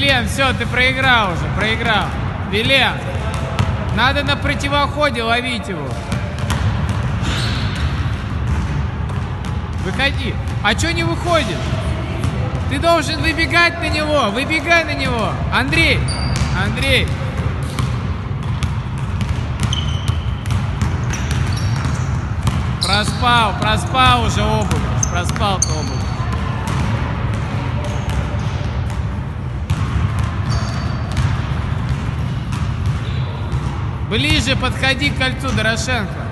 Вилен, все, ты проиграл уже, проиграл. Вилен, надо на противоходе ловить его. Выходи. А чё не выходит? Ты должен выбегать на него. Выбегай на него. Андрей. Андрей. Проспал уже обувь. Проспал ты обувь. Ближе подходи к кольцу, Дорошенко.